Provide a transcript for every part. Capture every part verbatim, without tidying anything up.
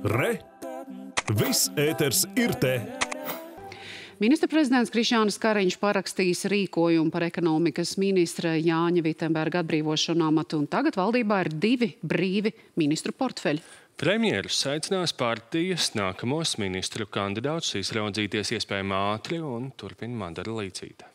Re! Viss ēters ir te! Ministra prezidents Krišjānis Kariņš parakstījis rīkojumu par ekonomikas ministra Jāņa Vitenberga atbrīvošanu amatu, un tagad valdībā ir divi brīvi ministru portfeļi. Premjeras aicinās partijas nākamos ministru kandidātus izraudzīties iespējami ātri un turpina Madara Līcīte.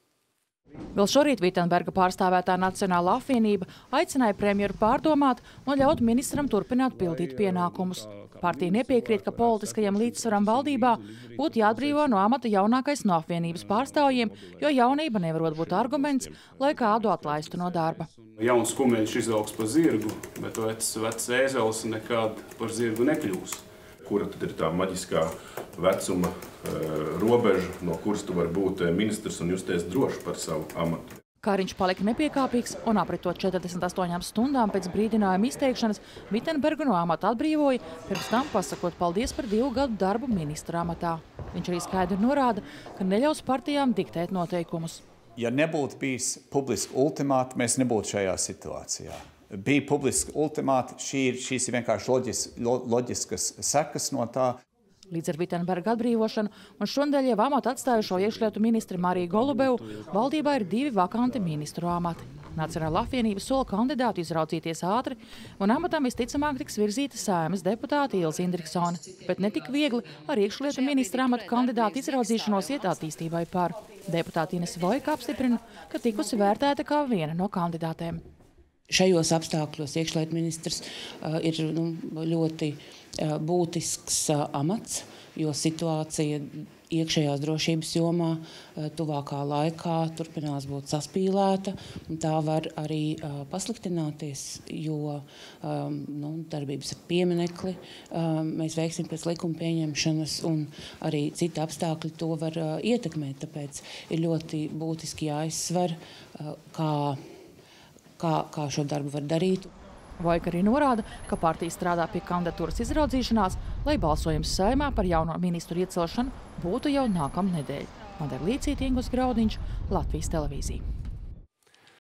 Vēl šorīt Vitenberga pārstāvētā Nacionālā apvienība aicināja premjeru pārdomāt un ļaut ministram turpināt pildīt pienākumus. Partija nepiekrīt, ka politiskajam līdzsvaram valdībā būtu jāatbrīvo no amata jaunākais no apvienības pārstāvjiem, jo jaunība nevarot būt arguments, lai kādu atlaistu no darba. Jauns kumeļš izaugs par zirgu, bet vecs, vecs ēzelis nekad par zirgu nekļūs. Kura tad ir tā maģiskā vecuma uh, robeža, no kuras tu vari būt ministrs un justies droši par savu amatu? Kariņš palika nepiekāpīgs un apritot četrdesmit astoņām stundām pēc brīdinājuma izteikšanas Vitenbergu no amata atbrīvoja, pirms tam pasakot paldies par divu gadu darbu ministra amatā. Viņš arī skaidri norāda, ka neļaus partijām diktēt noteikumus. Ja nebūtu bijis publiski ultimāti, mēs nebūtu šajā situācijā. Bija publiski ultimāti, šī ir, šīs ir vienkārši loģis, lo, loģiskas sekas no tā. Līdz ar Vitenberga atbrīvošanu un šonadēļ jau amatu atstājušo iekšlietu ministri Mariju Golubevu valdībā ir divi vakanti ministru amati. Nacionālā apvienība sola kandidātu izraudzīties ātri, un amatam visticamāk tiks virzīta Saeimas deputāte Ilze Indriksone. Bet ne tik viegli ar iekšlietu ministra amatu kandidātu izraudzīšanos iet attīstībai par. Deputāte Inese Vojka apstiprina, ka tikusi vērtēta kā viena no kandidātēm. Šajos apstākļos iekšlietu ministrs uh, ir nu, ļoti uh, būtisks uh, amats, jo situācija iekšējās drošības jomā uh, tuvākā laikā turpinās būt saspīlēta, un tā var arī uh, pasliktināties, jo um, nu, darbības ar pieminekli um, mēs veiksim pēc likuma pieņemšanas, un arī citi apstākļi to var uh, ietekmēt, tāpēc ir ļoti būtiski jāizsver, uh, kā Kā, kā šo darbu var darīt. Vojka arī norāda, ka partija strādā pie kandidatūras izraudzīšanās, lai balsojums Saeimā par jauno ministru iecelšanu būtu jau nākamnedēļ. Madara Līcīte, Ingus Graudiņš, Latvijas televīzija.